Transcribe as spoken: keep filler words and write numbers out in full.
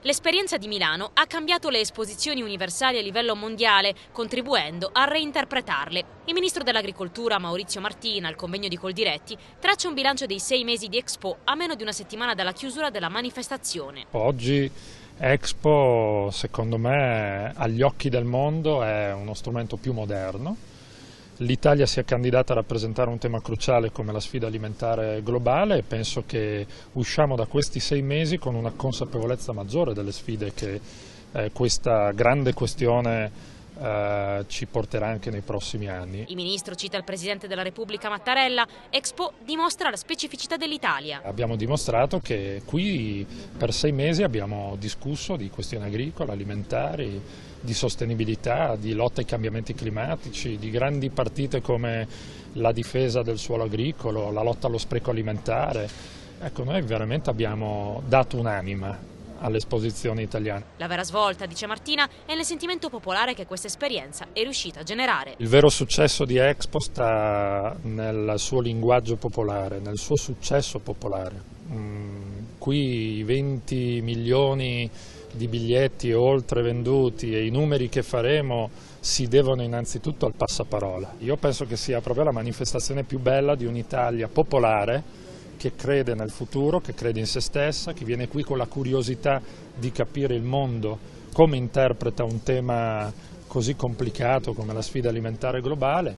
L'esperienza di Milano ha cambiato le esposizioni universali a livello mondiale, contribuendo a reinterpretarle. Il ministro dell'Agricoltura Maurizio Martina, al convegno di Coldiretti, traccia un bilancio dei sei mesi di Expo a meno di una settimana dalla chiusura della manifestazione. Oggi Expo, secondo me, agli occhi del mondo è uno strumento più moderno. L'Italia si è candidata a rappresentare un tema cruciale come la sfida alimentare globale e penso che usciamo da questi sei mesi con una consapevolezza maggiore delle sfide che eh, questa grande questione eh, ci porterà anche nei prossimi anni. Il ministro cita il Presidente della Repubblica Mattarella: Expo dimostra la specificità dell'Italia. Abbiamo dimostrato che qui per sei mesi abbiamo discusso di questioni agricole, alimentari, di sostenibilità, di lotta ai cambiamenti climatici, di grandi partite come la difesa del suolo agricolo, la lotta allo spreco alimentare. Ecco, noi veramente abbiamo dato un'anima all'esposizione italiana. La vera svolta, dice Martina, è nel sentimento popolare che questa esperienza è riuscita a generare. Il vero successo di Expo sta nel suo linguaggio popolare, nel suo successo popolare. Mm, qui i venti milioni di biglietti e oltre venduti e i numeri che faremo si devono innanzitutto al passaparola. Io penso che sia proprio la manifestazione più bella di un'Italia popolare che crede nel futuro, che crede in se stessa, che viene qui con la curiosità di capire il mondo come interpreta un tema così complicato come la sfida alimentare globale.